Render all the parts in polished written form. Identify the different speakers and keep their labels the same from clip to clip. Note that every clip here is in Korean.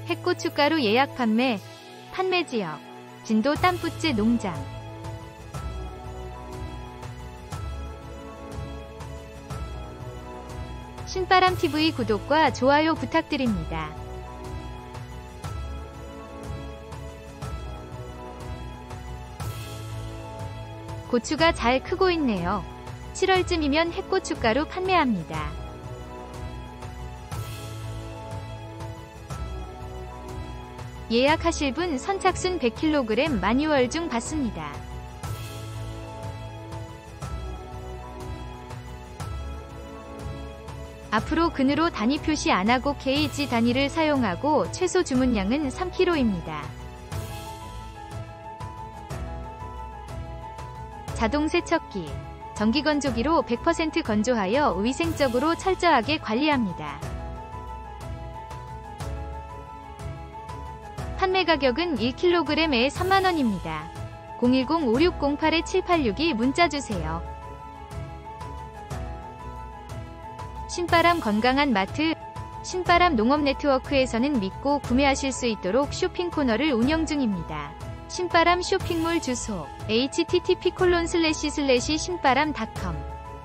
Speaker 1: 핵고춧가루 예약 판매 지역 진도 땀뿌찌 농장. 신바람TV 구독과 좋아요 부탁드립니다. 고추가 잘 크고 있네요. 7월쯤이면 핵고춧가루 판매합니다. 예약하실 분 선착순 100kg 마뉴얼 중 받습니다. 앞으로 근으로 단위 표시 안하고 KG 단위를 사용하고 최소 주문량은 3kg입니다. 자동 세척기, 전기건조기로 100% 건조하여 위생적으로 철저하게 관리합니다. 판매 가격은 1kg에 3만원입니다. 010-5608-7862 문자 주세요. 신바람 건강한 마트. 신바람 농업 네트워크에서는 믿고 구매하실 수 있도록 쇼핑 코너를 운영 중입니다. 신바람 쇼핑몰 주소 http://신바람.com.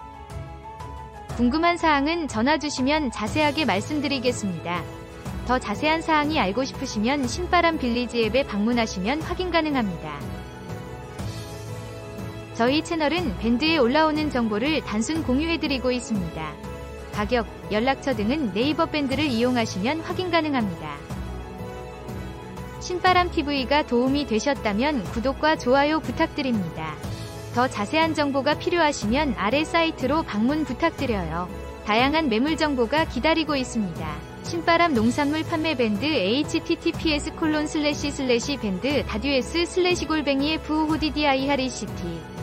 Speaker 1: 궁금한 사항은 전화 주시면 자세하게 말씀드리겠습니다. 더 자세한 사항이 알고 싶으시면 신바람 빌리지 앱에 방문하시면 확인 가능합니다. 저희 채널은 밴드에 올라오는 정보를 단순 공유해드리고 있습니다. 가격, 연락처 등은 네이버 밴드를 이용하시면 확인 가능합니다. 신바람TV가 도움이 되셨다면 구독과 좋아요 부탁드립니다. 더 자세한 정보가 필요하시면 아래 사이트로 방문 부탁드려요. 다양한 매물 정보가 기다리고 있습니다. 신바람 농산물 판매 밴드 https://밴드-s/fuddi-harict